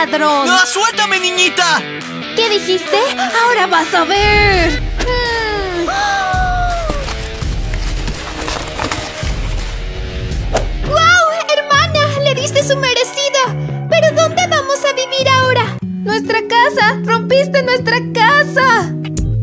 ladrón! ¡No, suéltame, niñita! ¿Qué dijiste? ¡Ahora vas a ver! ¡Guau! ¡Hermana! ¡Le diste su merecido! ¿Pero dónde vamos a vivir ahora? ¡Nuestra casa! ¡Rompiste nuestra casa!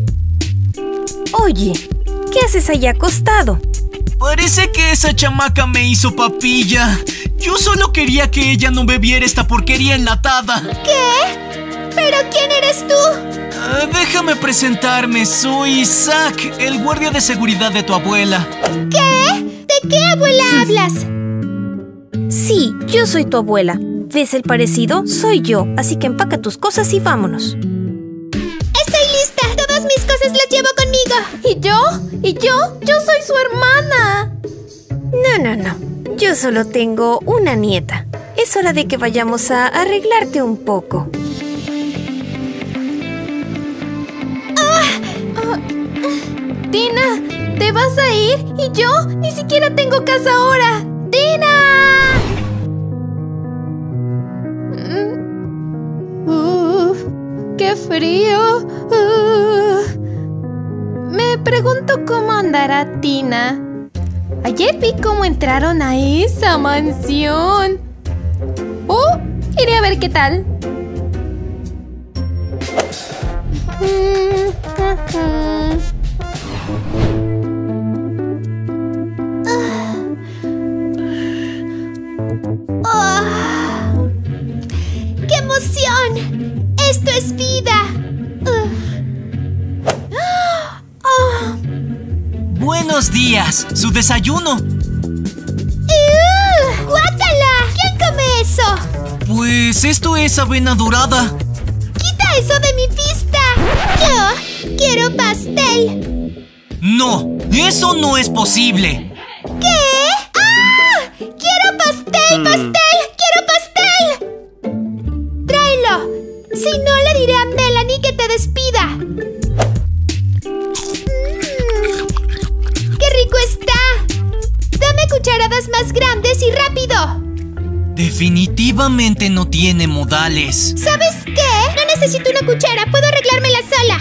Oye, ¿qué haces ahí acostado? Parece que esa chamaca me hizo papilla. Yo solo quería que ella no bebiera esta porquería enlatada. ¿Qué? ¿Pero quién eres tú? Déjame presentarme. Soy Zack, el guardia de seguridad de tu abuela. ¿Qué? ¿De qué abuela hablas? Sí, yo soy tu abuela. ¿Ves el parecido? Soy yo, así que empaca tus cosas y vámonos. Estoy lista. Todas mis cosas las llevo conmigo. ¿Y yo? ¿Y yo? ¡Yo soy su hermana! No. Yo solo tengo una nieta. Es hora de que vayamos a arreglarte un poco. ¡Tina! ¿Te vas a ir? ¿Y yo? ¡Ni siquiera tengo casa ahora! ¡Tina! ¡Qué frío! Me pregunto cómo andará Tina. Ayer vi cómo entraron a esa mansión. ¡Oh! Iré a ver qué tal. ¡Qué emoción! ¡Esto es vida! Buenos días. ¿Su desayuno? ¡Guácala! ¿Quién come eso? Pues esto es avena dorada. ¡Quita eso de mi vista! Yo quiero pastel. No, eso no es posible. ¿Qué? ¡Ah! ¡Quiero pastel! ¡Pastel! ¡Quiero pastel! ¡Tráelo! Si no, le diré a Melanie que te despida. ¡Qué rico está! Dame cucharadas más grandes y rápido. Definitivamente no tiene modales. ¿Sabes qué? No necesito una cuchara. Puedo arreglármela sola.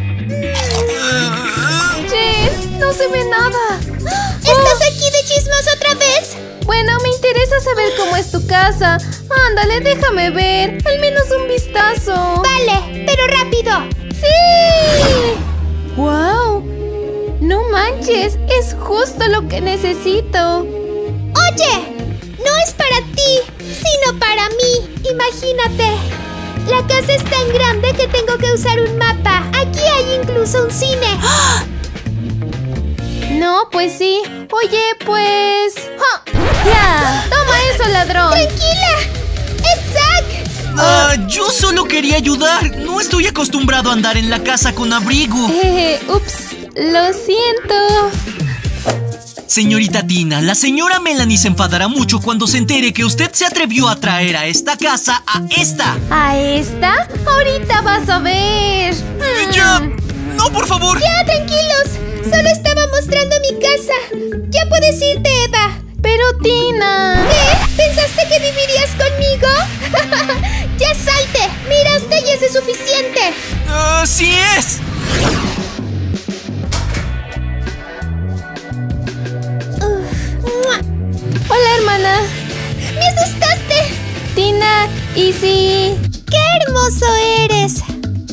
Jen, no se ve nada. ¿Estás aquí de chismoso otra vez? Bueno, me interesa saber cómo es tu casa. Ándale, déjame ver. Al menos un vistazo. Vale, pero rápido. ¡Sí! ¡Wow! No manches, es justo lo que necesito. Oye, no es para ti, sino para mí. Imagínate. La casa es tan grande que tengo que usar un mapa. Aquí hay incluso un cine. No, pues sí. Oye, pues... ¡Ja! ¡Ya! ¡Toma eso, ladrón! ¡Tranquila! ¡Es Zack! Yo solo quería ayudar. No estoy acostumbrado a andar en la casa con abrigo. Ups, lo siento. Señorita Tina, la señora Melanie se enfadará mucho cuando se entere que usted se atrevió a traer a esta casa a esta. ¿A esta? Ahorita vas a ver. ¡Ya! ¡No, por favor! Ya, tranquilos. Solo estaba mostrando mi casa. Ya puedes irte, Eva. Pero Tina... ¿Qué? ¿Pensaste que vivirías conmigo? ¡Ya salte! ¡Miraste y eso es suficiente! ¡Sí es! Hola, hermana. ¡Me asustaste! Tina, ¿y si...? ¡Qué hermoso eres!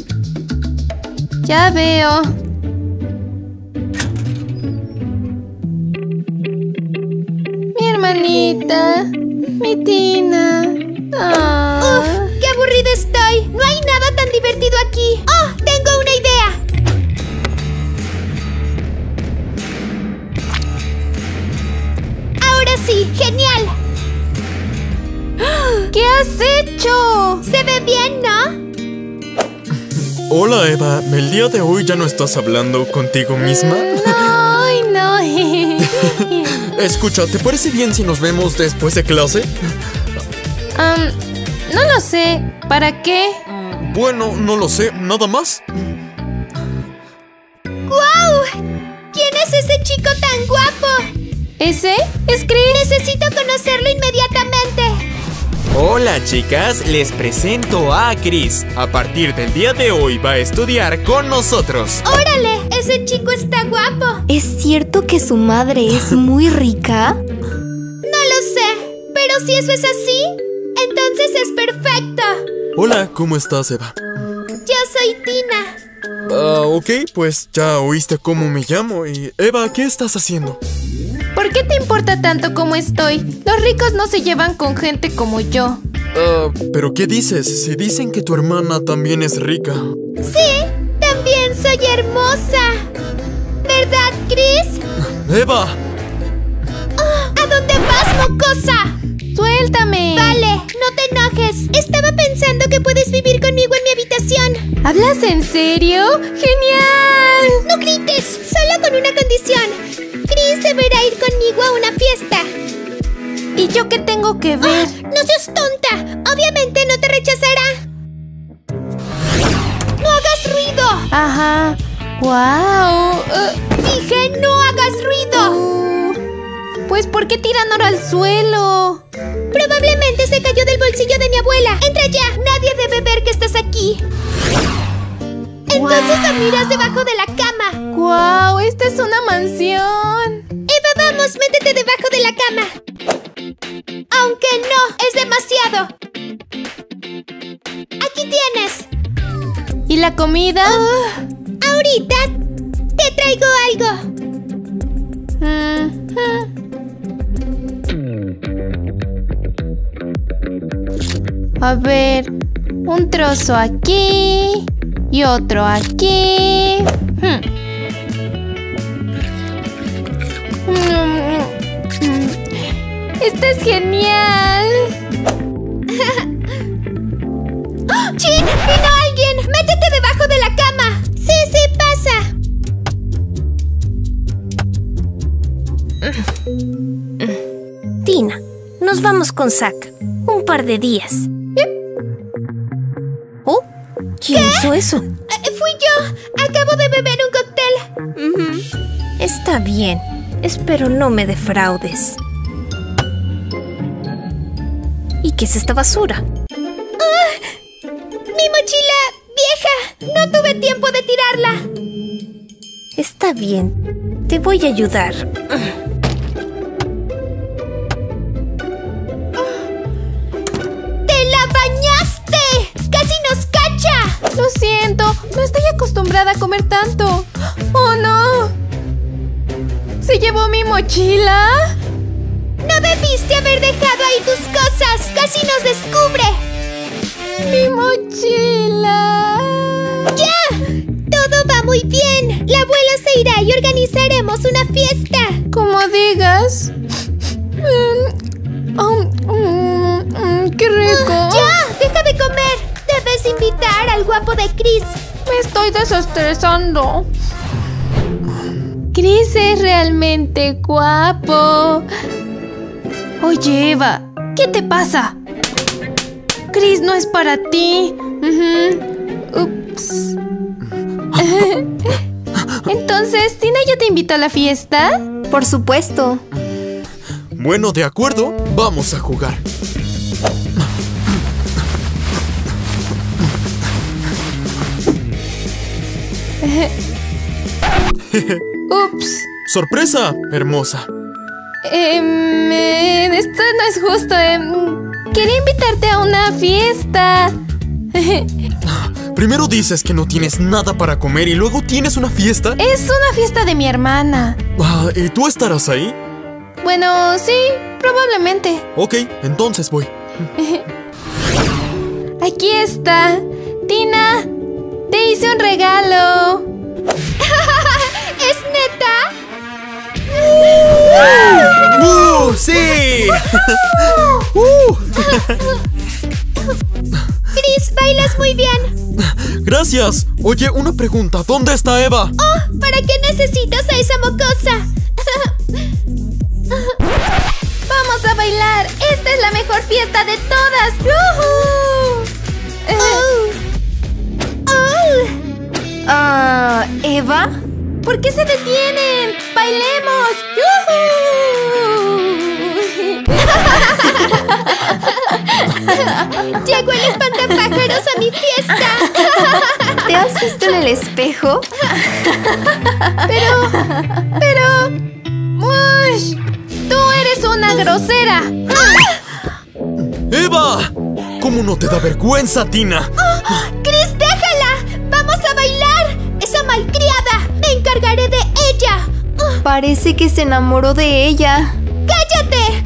Ya veo. Mi hermanita. Mi Tina. ¡Uf! ¡Qué aburrida estoy! ¡No hay nada tan divertido aquí! ¡Oh! ¡Tengo una idea! ¡Ahora sí! ¡Genial! ¿Qué has hecho? Se ve bien, ¿no? Hola, Eva. ¿El día de hoy ya no estás hablando contigo misma? No, ay, no. Escucha, ¿te parece bien si nos vemos después de clase? No lo sé. ¿Para qué? Bueno, no lo sé. ¿Nada más? ¡Guau! ¿Quién es ese chico tan guapo? ¿Ese? ¿Es Chris? Necesito conocerlo inmediatamente. Hola chicas, les presento a Chris. A partir del día de hoy va a estudiar con nosotros. ¡Órale! Ese chico está guapo. ¿Es cierto que su madre es muy rica? No lo sé, pero si eso es así, entonces es perfecto. Hola, ¿cómo estás, Eva? Yo soy Tina. Ok, pues ya oíste cómo me llamo. Y Eva, ¿qué estás haciendo? ¿Por qué te importa tanto cómo estoy? Los ricos no se llevan con gente como yo. ¿Pero qué dices? Si dicen que tu hermana también es rica. Sí, también soy hermosa. ¿Verdad, Chris? ¡Eva! ¿A dónde vas, mocosa? ¡Suéltame! Vale, no te enojes. Estaba pensando que puedes vivir conmigo en mi habitación. ¿Hablas en serio? ¡Genial! No grites, solo con una condición. Chris deberá ir conmigo a una fiesta. ¿Y yo qué tengo que ver? No seas tonta. Obviamente no te rechazará. ¡No hagas ruido! Ajá. ¡Guau! Dije, no hagas ruido. Pues, ¿por qué tiran oro al suelo? Probablemente se cayó del bolsillo de mi abuela. Entra ya, nadie debe ver que estás aquí. Entonces dormirás debajo de la cama. ¡Guau! ¡Esta es una mansión! Eva, vamos, métete debajo de la cama. Aunque no, es demasiado. Aquí tienes. ¿Y la comida? Ahorita te traigo algo. A ver, un trozo aquí y otro aquí. ¡Esto es genial! ¡Chin! ¡Vino alguien! ¡Métete debajo de la cama! Sí, pasa. Tina, nos vamos con Zack. Un par de días. ¿Oh? ¿Quién hizo eso? Fui yo. Acabo de beber un cóctel. Está bien. Espero no me defraudes. ¿Y qué es esta basura? ¡Mi mochila vieja! No tuve tiempo de tirarla. Está bien. Te voy a ayudar. ¡Te la bañaste! ¡Casi nos cacha! Lo siento, no estoy acostumbrada a comer tanto. ¡Oh, no! ¿Se llevó mi mochila? No debiste haber dejado ahí tus cosas. ¡Casi nos descubre! ¡Mi mochila! ¡Ya! Todo va muy bien. La abuela se irá y organizaremos una fiesta. Como digas. ¡Qué rico! ¡Ya! ¡Deja de comer! Debes invitar al guapo de Chris. Me estoy desestresando. Chris es realmente guapo. Oye, Eva, ¿qué te pasa? Chris no es para ti. Ups. Entonces, ¿Tina ya te invitó a la fiesta? Por supuesto. Bueno, de acuerdo, vamos a jugar. Ups. ¡Sorpresa, hermosa! Esto no es justo. Quería invitarte a una fiesta. Primero dices que no tienes nada para comer y luego tienes una fiesta. Es una fiesta de mi hermana. ¿Y tú estarás ahí? Bueno, sí, probablemente. Ok, entonces voy. Aquí está. Tina, te hice un regalo. ¿Es neta? ¡Sí! Chris, bailas muy bien. Gracias. Oye, una pregunta. ¿Dónde está Eva? Oh, ¿para qué necesitas a esa mocosa? Vamos a bailar. Esta es la mejor fiesta de todas. ¿Eva? ¿Por qué se detienen? ¡Bailemos! ¡Yujú! ¡Llegó el espantapájaros a mi fiesta! ¿Te has visto en el espejo? Pero... ¡Uy! ¡Tú eres una grosera! ¡Eva! ¿Cómo no te da vergüenza, Tina? ¡Chris, déjala! ¡Vamos a bailar! ¡Esa malcriada! ¡Me encargaré de ella! Parece que se enamoró de ella. ¡Cállate!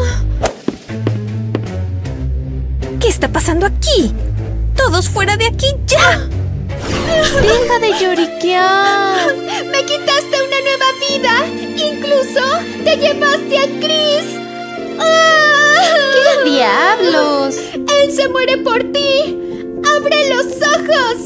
¿Qué está pasando aquí? ¡Todos fuera de aquí ya! ¡Deja de lloriquear! ¡Me quitaste una nueva vida! ¡Incluso te llevaste a Chris! ¿Qué diablos? ¡Él se muere por ti! ¡Abre los ojos!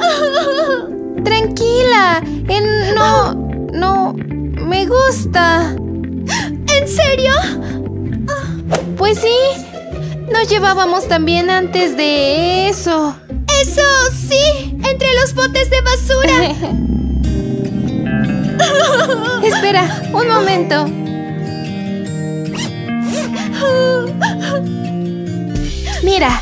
Tranquila. No me gusta. ¿En serio? Pues sí. Nos llevábamos también antes de eso. ¡Eso sí! ¡Entre los botes de basura! Espera, un momento. Mira.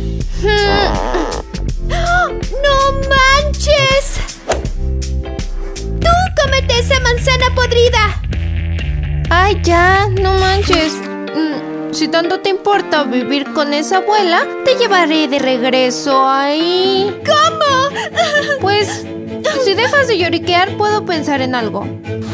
¡No manches! ¡Tú cómete esa manzana podrida! Ay, ya, no manches. Si tanto te importa vivir con esa abuela, te llevaré de regreso ahí. ¿Cómo? Pues, si dejas de lloriquear, puedo pensar en algo.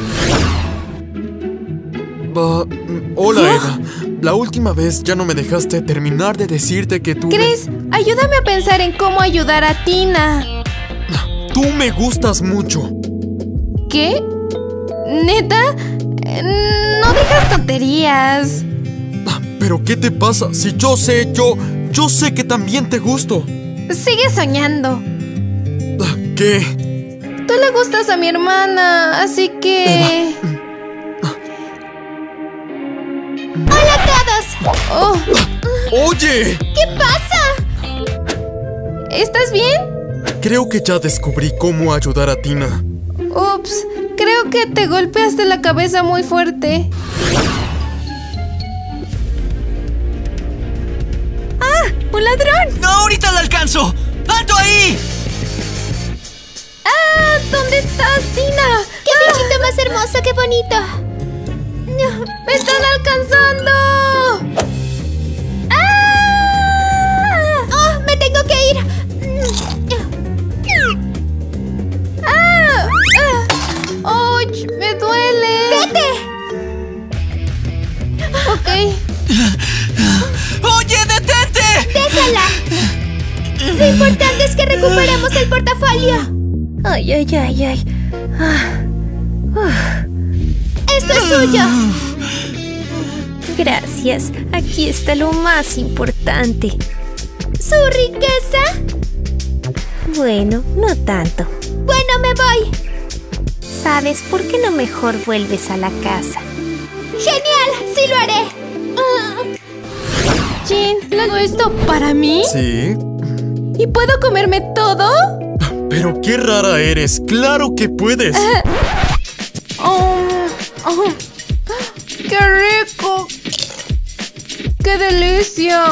Hola, Eva. La última vez ya no me dejaste terminar de decirte que tú... Chris, ayúdame a pensar en cómo ayudar a Tina. Tú me gustas mucho. ¿Qué? ¿Neta? No digas tonterías. ¿Pero qué te pasa? Si yo sé que también te gusto. Sigue soñando. ¿Qué? Tú le gustas a mi hermana, así que... Eva. ¡Hola a todos! Oh, ¡Oye! ¿Qué pasa? ¿estás bien? Creo que ya descubrí cómo ayudar a Tina. Ups, creo que te golpeaste la cabeza muy fuerte. ¡Un ladrón! ¡No, ahorita la alcanzo! ¡Alto ahí! ¡Ah! ¿Dónde estás, Tina? ¡Qué bichito más hermoso, qué bonito! ¡Me están alcanzando! ¡Ah! ¡Oh, me tengo que ir! ¡Ah! ¡Oh, me duele! ¡Vete! Ok. ¡Oye, detente! ¡Déjala! Lo importante es que recuperemos el portafolio. ¡Ay, ay, ay, ay! ¡Esto es suyo! Gracias. Aquí está lo más importante. ¿Su riqueza? Bueno, no tanto. Bueno, me voy. ¿Sabes por qué no mejor vuelves a la casa? ¡Genial! ¡Sí lo haré! Jean, ¿le doy esto para mí? ¿Sí? ¿Y puedo comerme todo? Pero qué rara eres. ¡Claro que puedes! Oh, ¡qué rico! ¡Qué delicia!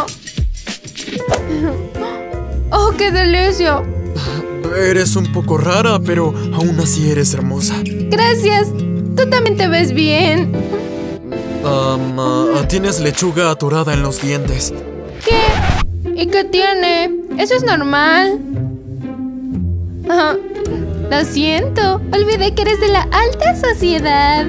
¡Oh, qué delicia! Eres un poco rara, pero aún así eres hermosa. Gracias. Tú también te ves bien. Tienes lechuga atorada en los dientes. ¿Qué? ¿Y qué tiene? Eso es normal. Lo siento. Olvidé que eres de la alta sociedad.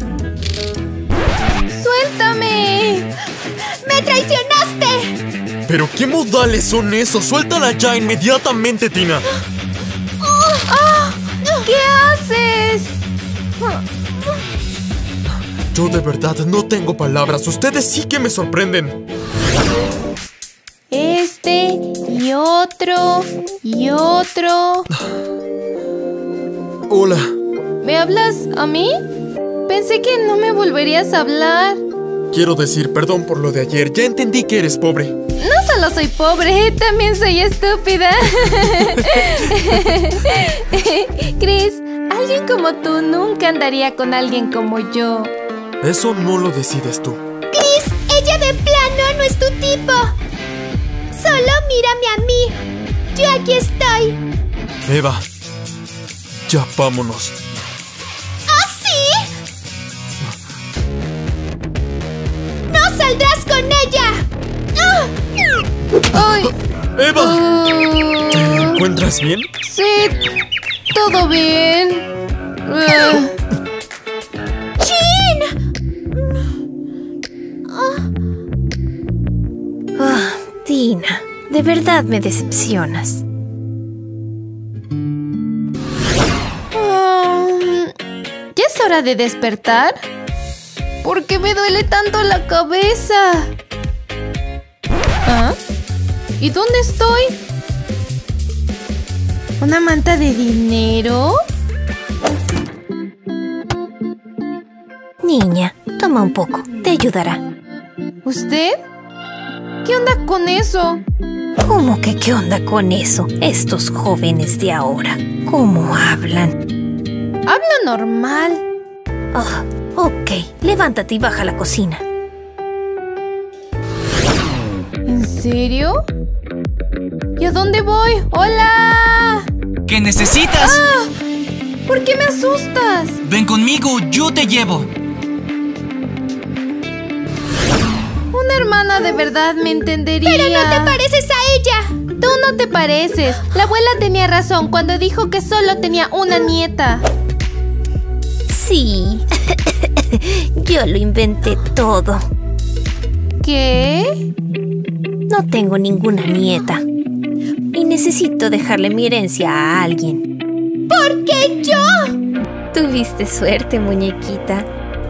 ¡Suéltame! ¡Me traicionaste! ¿Pero qué modales son esos? ¡Suéltala ya inmediatamente, Tina! ¿Qué haces? Yo de verdad no tengo palabras. Ustedes sí que me sorprenden. Este y otro y otro. Hola. ¿Me hablas a mí? Pensé que no me volverías a hablar. Quiero decir perdón por lo de ayer. Ya entendí que eres pobre. No solo soy pobre, también soy estúpida. Chris, alguien como tú nunca andaría con alguien como yo. Eso no lo decides tú. Chris, ella de plano no es tu tipo. Solo mírame a mí. Yo aquí estoy. Eva, ya vámonos. ¿Oh, sí? ¡No saldrás con ella! ¡Ah! ¡Ay! ¡Eva! ¿Te encuentras bien? Sí, todo bien. ¡Chin! Tina, de verdad me decepcionas. ¿Ya es hora de despertar? ¿Por qué me duele tanto la cabeza? ¿Ah? ¿Y dónde estoy? ¿Una manta de dinero? Niña, toma un poco, te ayudará. ¿Usted? ¿Qué onda con eso? ¿Cómo que qué onda con eso? Estos jóvenes de ahora, ¿cómo hablan? Hablo normal. Ok, levántate y baja a la cocina. ¿En serio? ¿Y a dónde voy? ¡Hola! ¿Qué necesitas? ¡Ah! ¿Por qué me asustas? Ven conmigo, yo te llevo. Una hermana de verdad me entendería. ¡Pero no te pareces a ella! Tú no te pareces. La abuela tenía razón cuando dijo que solo tenía una nieta. Sí, yo lo inventé todo. ¿Qué? No tengo ninguna nieta. Y necesito dejarle mi herencia a alguien. ¿Por qué yo? Tuviste suerte, muñequita.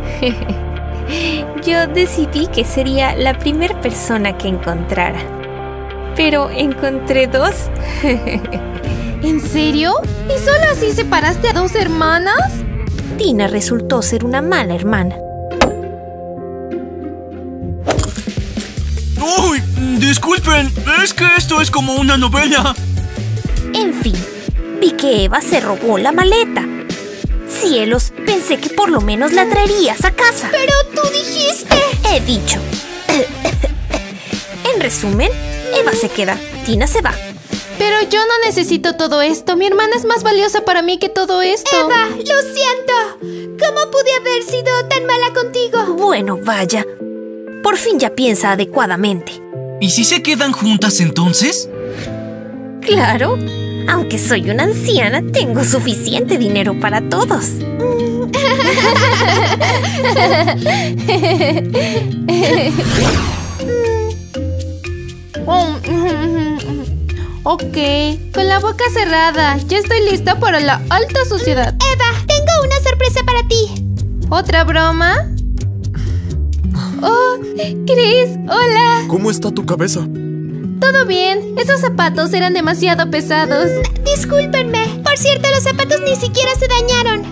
Yo decidí que sería la primera persona que encontrara. Pero encontré dos. ¿En serio? ¿Y solo así separaste a dos hermanas? Tina resultó ser una mala hermana. ¡Uy! Disculpen, es que esto es como una novela. En fin, vi que Eva se robó la maleta. Cielos, pensé que por lo menos la traerías a casa. Pero tú dijiste... He dicho. En resumen, Eva se queda, Tina se va. Pero yo no necesito todo esto. Mi hermana es más valiosa para mí que todo esto. Eva, lo siento. ¿Cómo pude haber sido tan mala contigo? Bueno, vaya. Por fin ya piensa adecuadamente. ¿Y si se quedan juntas entonces? Claro. Aunque soy una anciana, tengo suficiente dinero para todos. Ok, con la boca cerrada. Ya estoy lista para la alta sociedad. Eva, tengo una sorpresa para ti. ¿Otra broma? Oh, Chris, hola. ¿Cómo está tu cabeza? ¿Todo bien? Esos zapatos eran demasiado pesados. Discúlpenme. Por cierto, los zapatos ni siquiera se dañaron.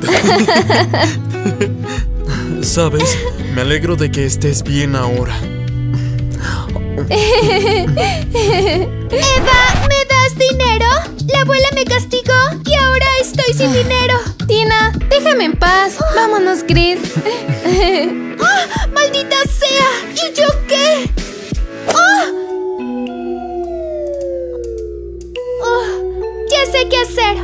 ¿Sabes? Me alegro de que estés bien ahora. Eva, ¿me das dinero? La abuela me castigó y ahora estoy sin dinero. Tina, déjame en paz. Vámonos, Chris. ¡Oh, ¡maldita sea! ¿Y yo qué? ¡Oh! ¡Oh! Ya sé qué hacer.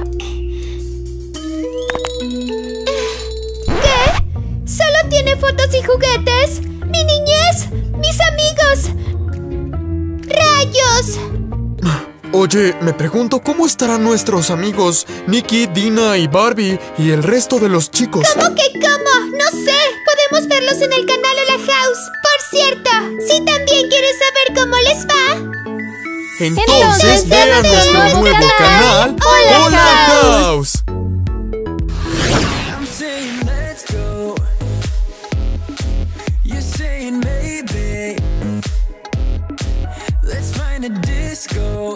¿Qué? ¿Solo tiene fotos y juguetes? ¡Mi niñez! ¡Mis amigos! ¡Rayos! Oye, me pregunto cómo estarán nuestros amigos Nikki, Dina y Barbie y el resto de los chicos. ¿Cómo que cómo? No sé. Podemos verlos en el canal Hola House. Por cierto, si también quieres saber cómo les va, Entonces vean nuestro nuevo canal Hola House. I'm saying let's go. You're saying maybe. Let's find a disco.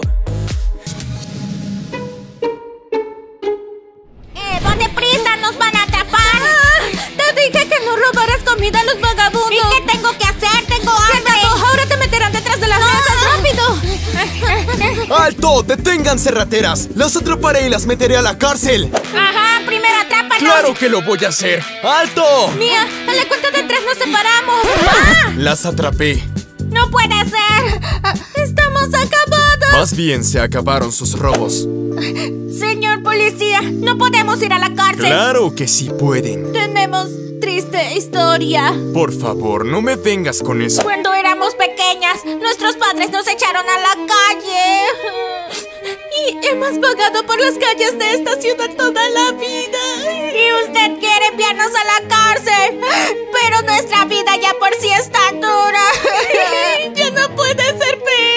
¡Ponte prisa! ¡Nos van a atrapar! Te dije que no robaras comida a los vagabundos. ¿Y qué tengo que hacer? ¡Tengo hambre! Ahora te meterán detrás de las mesas. ¡Rápido! ¡Alto! ¡Deténganse, rateras! ¡Las atraparé y las meteré a la cárcel! ¡Ajá! ¡Primero atrápanos! ¡Claro que lo voy a hacer! ¡Alto! Mía, a la cuenta de 3 nos separamos. Las atrapé. ¡No puede ser! ¡Estamos acabados! Más bien se acabaron sus robos. Señor policía, no podemos ir a la cárcel. Claro que sí pueden. Tenemos triste historia. Por favor, no me vengas con eso. Cuando éramos pequeñas, nuestros padres nos echaron a la calle. Y hemos vagado por las calles de esta ciudad toda la vida. Y usted quiere enviarnos a la cárcel. Pero nuestra vida ya por sí está dura. Ya no puede ser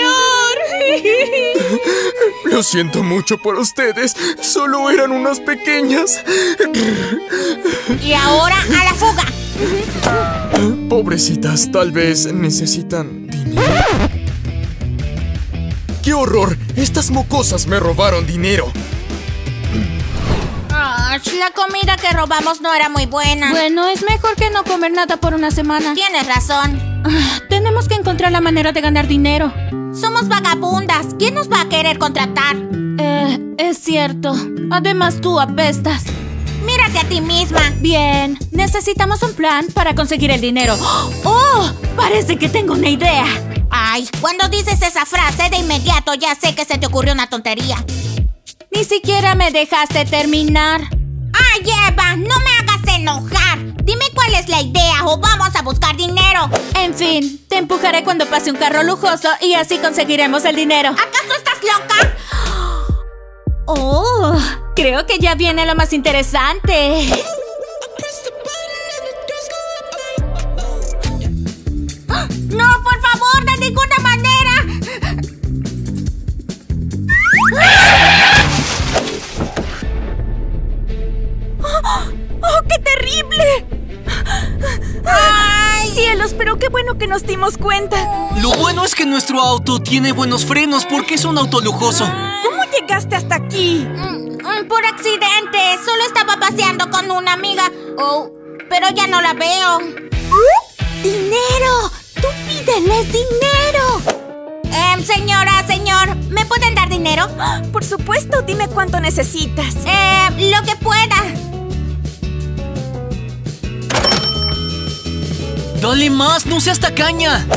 peor. Lo siento mucho por ustedes. Solo eran unas pequeñas. Y ahora a la fuga. Pobrecitas, tal vez necesitan dinero. ¡Qué horror! Estas mocosas me robaron dinero. La comida que robamos no era muy buena. Bueno, es mejor que no comer nada por una semana. Tienes razón. Tenemos que encontrar la manera de ganar dinero. Somos vagabundas. ¿Quién nos va a querer contratar? Es cierto. Además, tú apestas. Mírate a ti misma. Bien, necesitamos un plan para conseguir el dinero. ¡Oh! Parece que tengo una idea. Ay, cuando dices esa frase, de inmediato ya sé que se te ocurrió una tontería. Ni siquiera me dejaste terminar. ¡Ay, Eva! ¡No me hagas enojar! Dime cuál es la idea o vamos a buscar dinero. En fin, te empujaré cuando pase un carro lujoso y así conseguiremos el dinero. ¿Acaso estás loca? ¡Oh! Creo que ya viene lo más interesante. ¡No, por favor! ¡De ninguna manera! ¡Oh, qué terrible! ¡Ay! ¡Cielos! Pero qué bueno que nos dimos cuenta. Lo bueno es que nuestro auto tiene buenos frenos porque es un auto lujoso. ¿Cómo llegaste hasta aquí? Por accidente. Solo estaba paseando con una amiga. Oh, pero ya no la veo. ¡Dinero! ¡Tú pídeles dinero! Señor, ¿me pueden dar dinero? Por supuesto, dime cuánto necesitas. Lo que pueda. Dale más, no seas tacaña.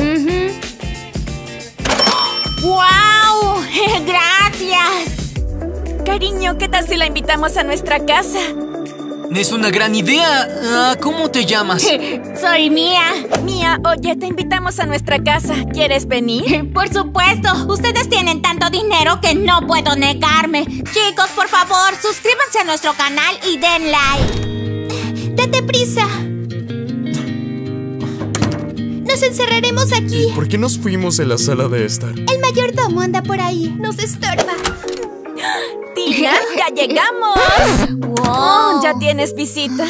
¡Wow! ¡Gracias! Cariño, ¿qué tal si la invitamos a nuestra casa? Es una gran idea. ¿Cómo te llamas? Soy Mía. Mía, oye, te invitamos a nuestra casa. ¿Quieres venir? Por supuesto. Ustedes tienen tanto dinero que no puedo negarme. Chicos, por favor, suscríbanse a nuestro canal y den like. ¡Date prisa! Nos encerraremos aquí. ¿Por qué nos fuimos en la sala de estar? El mayordomo anda por ahí. Nos estorba. ¡Tina, ya llegamos! ¡Wow! ¿Ya tienes visita?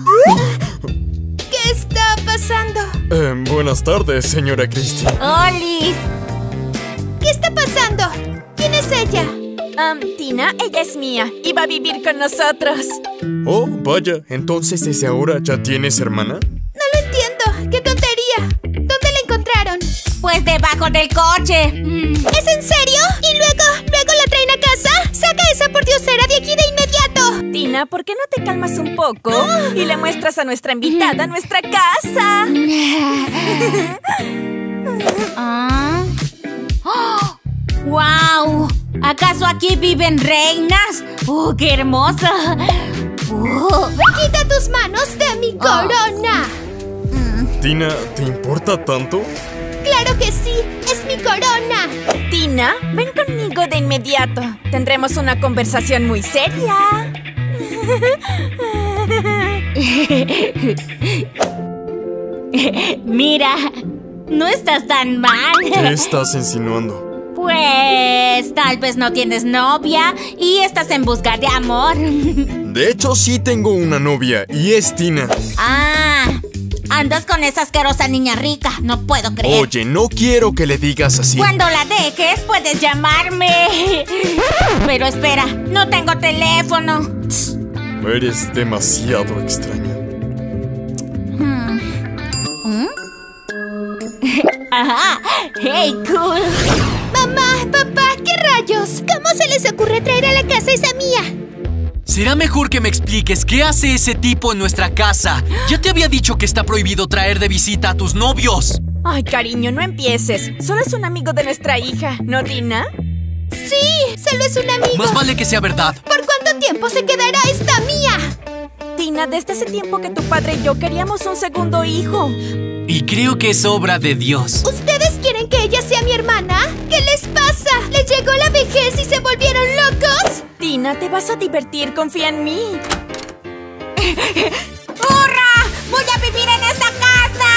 ¿Qué está pasando? Buenas tardes, señora Christie. ¡Olis! ¿Qué está pasando? ¿Quién es ella? Tina, ella es Mía y va a vivir con nosotros. Oh, vaya, entonces desde ahora ya tienes hermana. No lo entiendo. ¡Qué tontería! ¿Dónde la encontraron? Pues debajo del coche. ¿Es en serio? ¿Y luego la traen a casa? ¡Saca esa pordiosera de aquí de inmediato! Tina, ¿por qué no te calmas un poco y le muestras a nuestra invitada nuestra casa? ¡Wow! ¿Acaso aquí viven reinas? ¡Oh, qué hermosa! ¡Quita tus manos de mi corona! Tina, ¿te importa tanto? ¡Claro que sí! ¡Es mi corona! Tina, ven conmigo de inmediato. Tendremos una conversación muy seria. Mira, no estás tan mal. ¿Qué estás insinuando? Pues tal vez no tienes novia y estás en busca de amor. De hecho, sí tengo una novia y es Tina. Andas con esa asquerosa niña rica. No puedo creer. Oye, no quiero que le digas así. Cuando la dejes, puedes llamarme. Pero espera, no tengo teléfono. Eres demasiado extraña. Ajá. Hey, cool. ¡Mamá! ¡Papá! ¿Qué rayos? ¿Cómo se les ocurre traer a la casa esa Mía? Será mejor que me expliques qué hace ese tipo en nuestra casa. Ya te había dicho que está prohibido traer de visita a tus novios. Ay, cariño, no empieces. Solo es un amigo de nuestra hija, ¿no, Tina? Sí, solo es un amigo. Más vale que sea verdad. ¿Por cuánto tiempo se quedará esta mía? Tina, desde hace tiempo que tu padre y yo queríamos un segundo hijo. Y creo que es obra de Dios. ¿Ustedes quieren que ella sea mi hermana? ¿Qué les pasa? ¿Les llegó la vejez y se volvieron locos? Tina, te vas a divertir, confía en mí. ¡Hurra! ¡Voy a vivir en esta casa!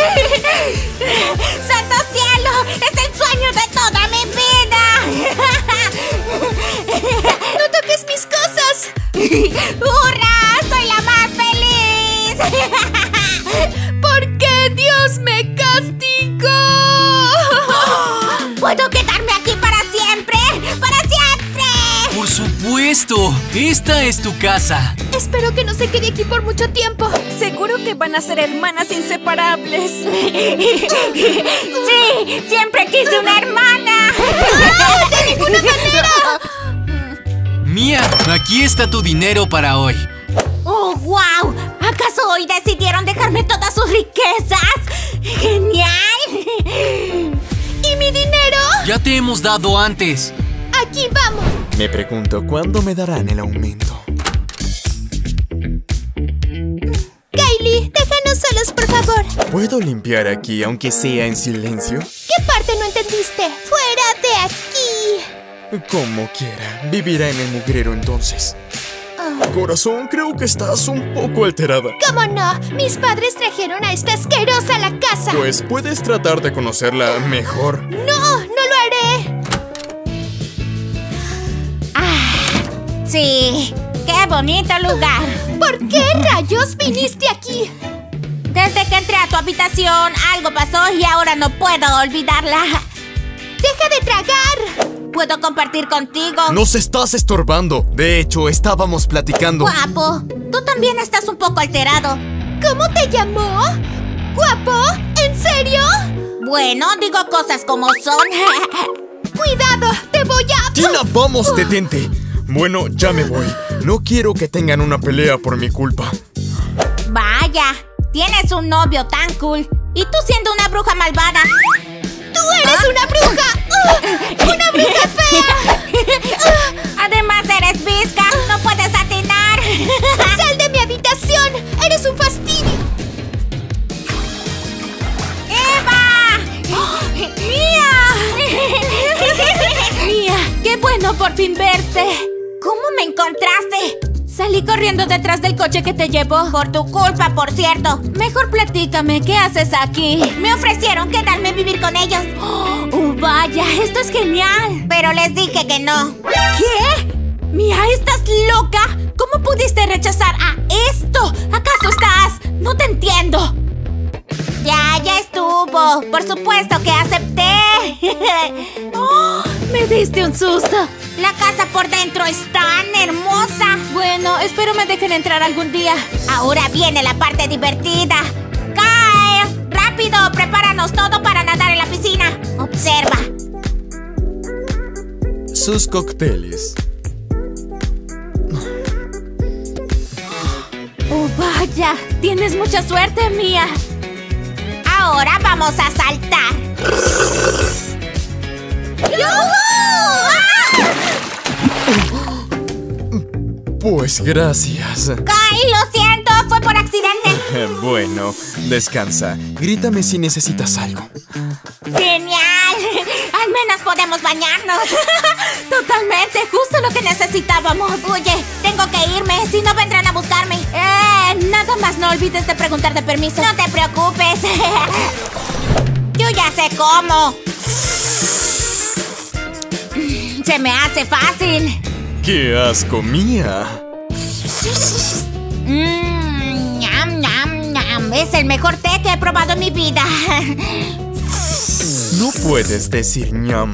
¡Santo cielo! ¡Es el sueño de toda mi vida! ¡No toques mis cosas! ¡Hurra! ¡Soy la más feliz! ¿Por qué Dios me castigó? ¡Puedo quedarme aquí para siempre! ¡Para siempre! Por supuesto. Esta es tu casa. Espero que no se quede aquí por mucho tiempo. Seguro que van a ser hermanas inseparables. ¡Sí! ¡Siempre quise una hermana! ¡De ninguna manera! Mía, aquí está tu dinero para hoy. ¡Oh, wow! ¿Acaso hoy decidieron dejarme todas sus riquezas? ¡Genial! ¿Y mi dinero? Ya te hemos dado antes. Aquí vamos. Me pregunto cuándo me darán el aumento. Kylie, déjanos solos, por favor. ¿Puedo limpiar aquí aunque sea en silencio? ¿Qué parte no entendiste? ¡Fuera de aquí! Como quiera. Vivirá en el mugrero entonces. Corazón, creo que estás un poco alterada. ¿Cómo no? Mis padres trajeron a esta asquerosa a la casa. Pues puedes tratar de conocerla mejor. No, no lo haré. Sí, qué bonito lugar. ¿Por qué rayos viniste aquí? Desde que entré a tu habitación, algo pasó y ahora no puedo olvidarla. ¡Deja de tragar! ¿Puedo compartir contigo? Nos estás estorbando. De hecho, estábamos platicando. Guapo, tú también estás un poco alterado. ¿Cómo te llamó? ¿Guapo? ¿En serio? Bueno, digo cosas como son. ¡Cuidado! ¡Te voy a...! Tina, vamos, detente. Bueno, ya me voy. No quiero que tengan una pelea por mi culpa. Vaya, tienes un novio tan cool. Y tú siendo una bruja malvada. ¡Tú eres una bruja! ¡Una bruja fea! Además eres visca, no puedes atinar. ¡Sal de mi habitación! ¡Eres un fastidio! ¡Eva! ¡Mía! Mía, qué bueno por fin verte. ¿Cómo me encontraste? Salí corriendo detrás del coche que te llevó. Por tu culpa, por cierto. Mejor platícame, ¿qué haces aquí? Me ofrecieron quedarme a vivir con ellos. ¡Oh, vaya! ¡Esto es genial! Pero les dije que no. ¿Qué? Mía, ¿estás loca? ¿Cómo pudiste rechazar a esto? ¿Acaso estás...? No te entiendo. Ya estuvo. Por supuesto que acepté. ¡Oh! Me diste un susto. La casa por dentro es tan hermosa. Bueno, espero me dejen entrar algún día. Ahora viene la parte divertida. ¡Kyle! ¡Rápido! ¡Prepáranos todo para nadar en la piscina! Observa. Sus cócteles. ¡Oh, vaya! Tienes mucha suerte, Mía. Ahora vamos a saltar. Pues gracias. ¡Kyle, lo siento! ¡Fue por accidente! Bueno, descansa. Grítame si necesitas algo. ¡Genial! ¡Al menos podemos bañarnos! Totalmente, justo lo que necesitábamos. Oye, tengo que irme, si no vendrán a buscarme. Nada más no olvides de preguntar permiso. No te preocupes. Yo ya sé cómo. Se me hace fácil. ¡Qué asco, Mía! Ñam, ñam, ñam. Es el mejor té que he probado en mi vida. No puedes decir ñam.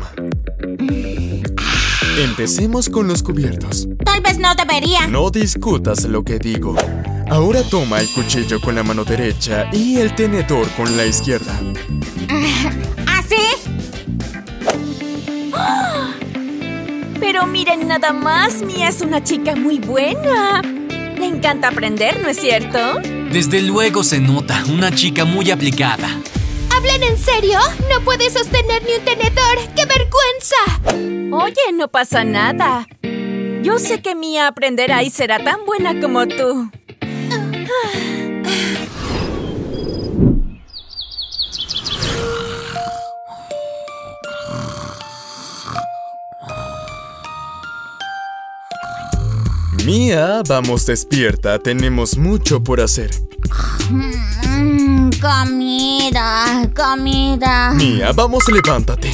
Empecemos con los cubiertos. Tal vez no debería. No discutas lo que digo. Ahora toma el cuchillo con la mano derecha y el tenedor con la izquierda. ¿Así? Pero miren nada más, Mía es una chica muy buena. Le encanta aprender, ¿no es cierto? Desde luego se nota, una chica muy aplicada. ¿Hablan en serio? No puedes sostener ni un tenedor. ¡Qué vergüenza! Oye, no pasa nada. Yo sé que Mia aprenderá y será tan buena como tú. Mia, vamos despierta, tenemos mucho por hacer. Comida. Mia, vamos, levántate.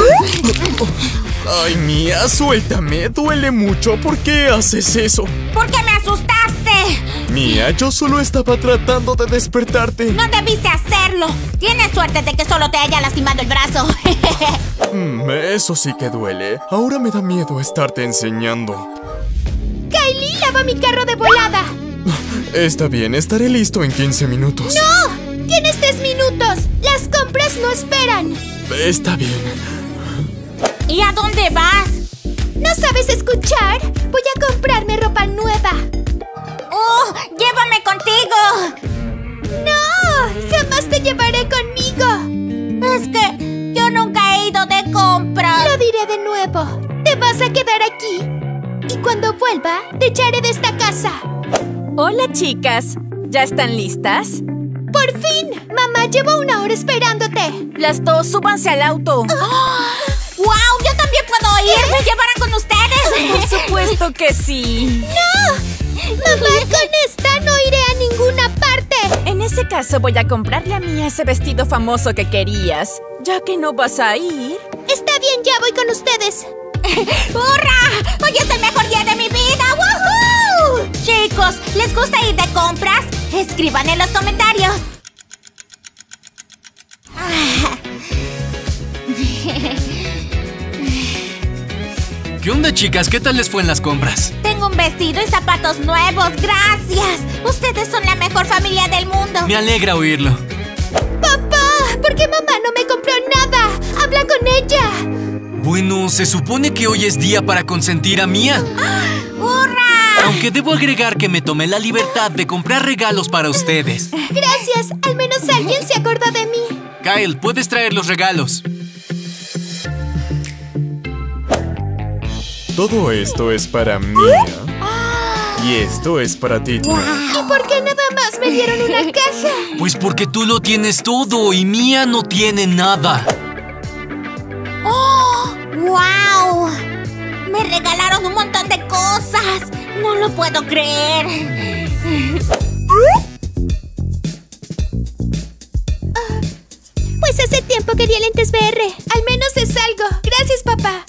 Ay, Mia, suéltame, duele mucho. ¿Por qué haces eso? ¿Por qué me asustaste? Mia, yo solo estaba tratando de despertarte. No debiste hacerlo. Tienes suerte de que solo te haya lastimado el brazo. Eso sí que duele. Ahora me da miedo estarte enseñando. ¡Kylie, lava mi carro de volada! Está bien, estaré listo en 15 minutos. ¡No! ¡Tienes 3 minutos! ¡Las compras no esperan! Está bien. ¿Y a dónde vas? ¿No sabes escuchar? Voy a comprarme ropa nueva. ¡Oh! ¡Llévame contigo! ¡No! ¡Jamás te llevaré conmigo! Es que yo nunca he ido de compras. Lo diré de nuevo. Te vas a quedar aquí. Y cuando vuelva, te echaré de esta casa. Hola, chicas. ¿Ya están listas? ¡Por fin! Mamá, llevo 1 hora esperándote. Las dos, súbanse al auto. ¡Wow! ¡Yo también puedo ir! ¿Me llevarán con ustedes? Por supuesto que sí. ¡No! Mamá, con esta no iré a ninguna parte. En ese caso voy a comprarle a Mia ese vestido famoso que querías. Ya que no vas a ir. Está bien, ya voy con ustedes. ¡Hurra! ¡Hoy es el mejor día de mi vida! ¡Woohoo! Chicos, ¿les gusta ir de compras? Escriban en los comentarios. ¿Qué onda, chicas? ¿Qué tal les fue en las compras? Tengo un vestido y zapatos nuevos. ¡Gracias! Ustedes son la mejor familia del mundo. Me alegra oírlo. ¡Papá! ¿Por qué mamá no me compró nada? ¡Habla con ella! Bueno, se supone que hoy es día para consentir a Mia. ¡Hurra! Aunque debo agregar que me tomé la libertad de comprar regalos para ustedes. Gracias, al menos alguien se acordó de mí. Kyle, puedes traer los regalos. Todo esto es para Mia. Y esto es para ti, Tina. ¿Y por qué nada más me dieron una caja? Pues porque tú lo tienes todo y Mia no tiene nada. ¡Oh! ¡Wow! Me regalaron un montón de cosas. No lo puedo creer. Pues hace tiempo quería lentes VR. Al menos es algo. Gracias, papá.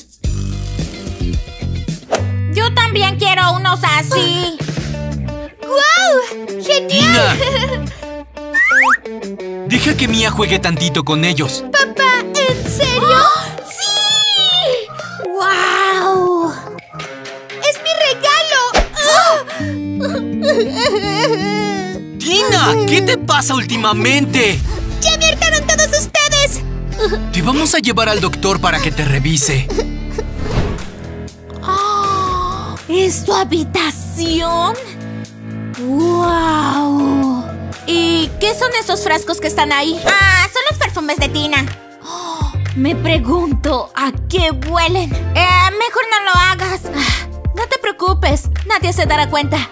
Yo también quiero unos así. ¡Guau! ¡Genial! Tina. Deja que Mia juegue tantito con ellos. Papá, ¿en serio? ¡Sí! ¡Wow! ¡Es mi regalo! ¡Tina! ¿Qué te pasa últimamente? ¡Ya me hartaron todos ustedes! Te vamos a llevar al doctor para que te revise. ¿Es tu habitación? ¡Wow! ¿Y qué son esos frascos que están ahí? Ah, son los perfumes de Tina. Oh, me pregunto, ¿a qué huelen? Mejor no lo hagas. No te preocupes, nadie se dará cuenta.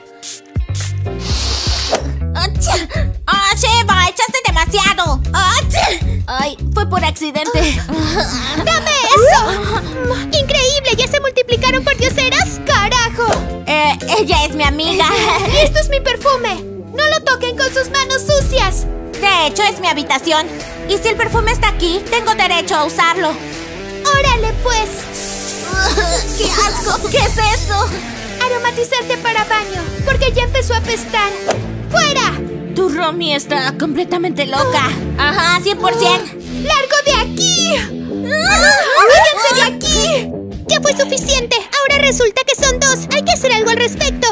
Sheba, echaste demasiado. Ay, fue por accidente. ¡Dame eso! ¡Increíble! ¿Ya se multiplicaron por dioseras? ¡Carajo! Ella es mi amiga. Y esto es mi perfume. ¡No lo toquen con sus manos sucias! De hecho, es mi habitación. Y si el perfume está aquí, tengo derecho a usarlo. ¡Órale, pues! ¡Qué asco! ¿Qué es eso? Aromatizante para baño, porque ya empezó a apestar. ¡Fuera! Tu Romy está completamente loca. Ajá, 100%. ¡Largo de aquí! ¡Váyanse de aquí! ¡Ya fue suficiente! Ahora resulta que son 2. Hay que hacer algo al respecto.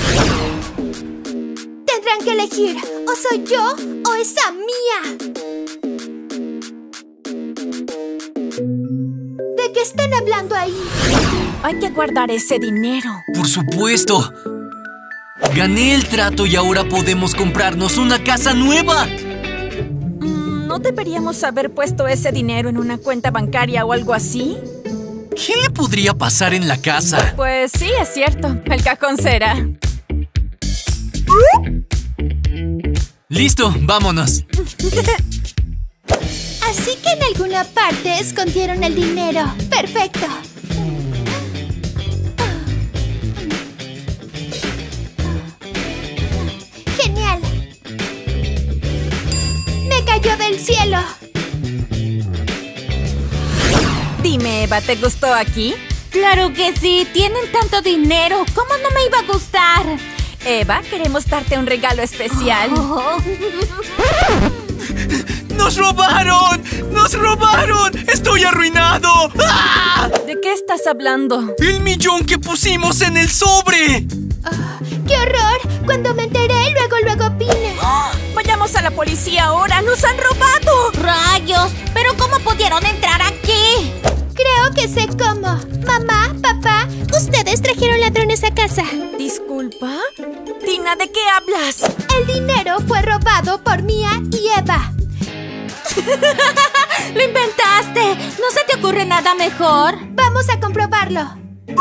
Tendrán que elegir. O soy yo o esa Mia. ¿De qué están hablando ahí? Hay que guardar ese dinero. Por supuesto. Gané el trato y ahora podemos comprarnos una casa nueva. ¿No deberíamos haber puesto ese dinero en una cuenta bancaria o algo así? ¿Qué le podría pasar en la casa? Pues sí, es cierto. El cajón será. Listo, vámonos. Así que en alguna parte escondieron el dinero. ¡Perfecto! ¡Genial! ¡Me cayó del cielo! Dime, Eva, ¿te gustó aquí? Claro que sí, tienen tanto dinero. ¿Cómo no me iba a gustar? Eva, queremos darte un regalo especial. ¡Nos robaron! ¡Nos robaron! ¡Estoy arruinado! ¡Ah! ¿De qué estás hablando? ¡El millón que pusimos en el sobre! ¡Qué horror! Cuando me enteré, luego vine. ¡Vayamos a la policía ahora! ¡Nos han robado! ¡Rayos! ¿Pero cómo pudieron entrar aquí? Creo que sé cómo. Mamá, papá, ustedes trajeron ladrones a casa. ¿Disculpa? Tina, ¿de qué hablas? El dinero fue robado por Mia y Eva. ¡Lo inventaste! ¿No se te ocurre nada mejor? Vamos a comprobarlo.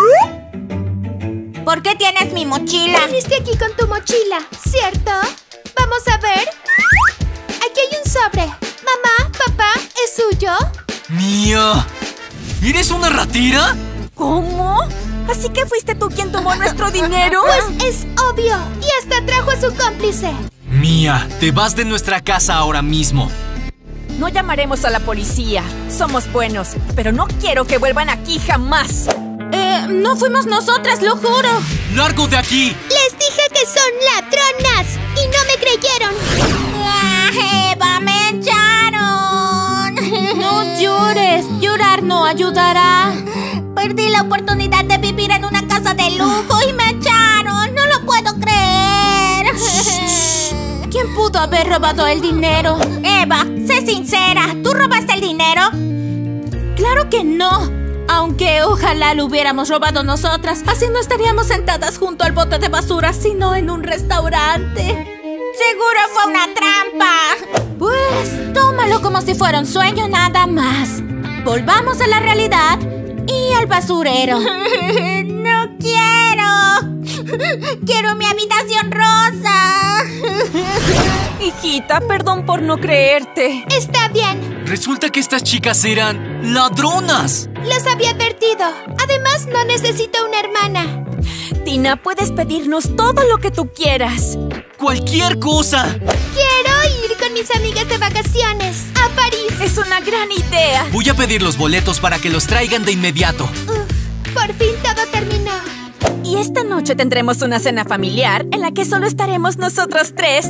¿Por qué tienes mi mochila? Viniste aquí con tu mochila, ¿cierto? Vamos a ver. Aquí hay un sobre. Mamá, papá, ¿es suyo? ¡Mía! ¿Eres una ratera? ¿Cómo? ¿Así que fuiste tú quien tomó nuestro dinero? Pues es obvio. Y hasta trajo a su cómplice. Mía, te vas de nuestra casa ahora mismo. No llamaremos a la policía. Somos buenos, pero no quiero que vuelvan aquí jamás. No fuimos nosotras, lo juro. ¡Largo de aquí! Les dije que son ladronas y no me creyeron. ¡Eva, me echaron! No llores. Llorar no ayudará. Perdí la oportunidad de vivir en una casa de lujo y me echaron. No lo puedo creer. ¿Quién pudo haber robado el dinero? Eva, sé sincera. ¿Tú robaste el dinero? Claro que no. Aunque ojalá lo hubiéramos robado nosotras. Así no estaríamos sentadas junto al bote de basura, sino en un restaurante. Seguro fue una trampa. Pues tómalo como si fuera un sueño nada más. Volvamos a la realidad y al basurero. No quiero. Quiero mi habitación rosa. Hijita, perdón por no creerte. Está bien. Resulta que estas chicas eran ladronas. Los había advertido. Además, no necesito una hermana. Tina, puedes pedirnos todo lo que tú quieras. ¡Cualquier cosa! Quiero ir con mis amigas de vacaciones a París. Es una gran idea. Voy a pedir los boletos para que los traigan de inmediato. Por fin todo terminó. Y esta noche tendremos una cena familiar en la que solo estaremos nosotros tres.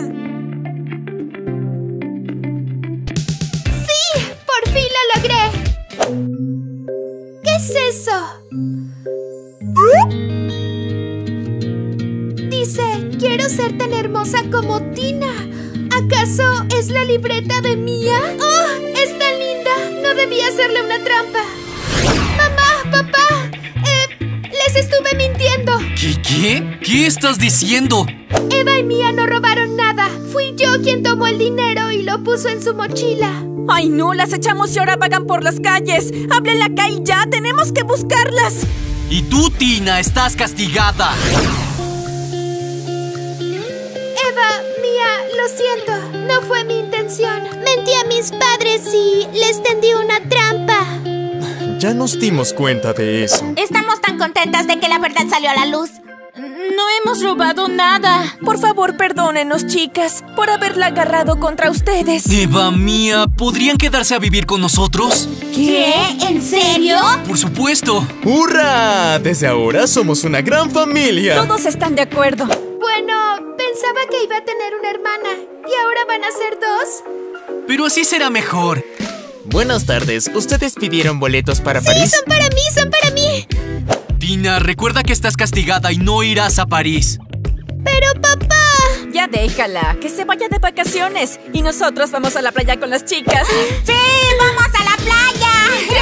¡Sí! ¡Por fin lo logré! ¿Qué es eso? Dice, quiero ser tan hermosa como Tina. ¿Acaso es la libreta de Mia? ¡Oh! ¡Es tan linda! No debía hacerle una trampa. ¡Mamá! ¡Papá! Les estuve mintiendo. ¿Qué? ¿Qué estás diciendo? Eva y Mia no robaron nada. Fui yo quien tomó el dinero y lo puso en su mochila. ¡Ay, no! Las echamos y ahora vagan por las calles. ¡Háblenle acá y ya! ¡Tenemos que buscarlas! Y tú, Tina, estás castigada. Eva, Mia, lo siento. No fue mi intención. Mentí a mis padres y les tendí una trampa. Ya nos dimos cuenta de eso. Estamos tan contentas de que la verdad salió a la luz. No hemos robado nada. Por favor, perdónenos, chicas, por haberla agarrado contra ustedes. Eva, Mía, ¿podrían quedarse a vivir con nosotros? ¿Qué? ¿En serio? Por supuesto. ¡Hurra! Desde ahora somos una gran familia. Todos están de acuerdo. Bueno, pensaba que iba a tener una hermana. ¿Y ahora van a ser dos? Pero así será mejor. Buenas tardes. ¿Ustedes pidieron boletos para París? ¡Sí, son para mí, son para mí! Tina, recuerda que estás castigada y no irás a París. ¡Pero papá! Ya déjala, que se vaya de vacaciones. Y nosotros vamos a la playa con las chicas. ¡Sí, vamos a la playa!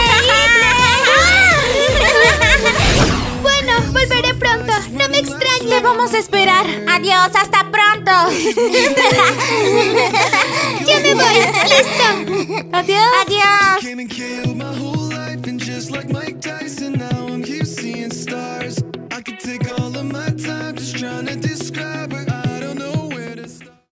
Bueno, volveré pronto. No me extrañes. Te vamos a esperar. Adiós, hasta pronto. Ya me voy. Listo. Adiós. Adiós. Came and killed my whole life in just like like Mike Tyson, now I'm here seeing stars. I could take all of my time just trying to describe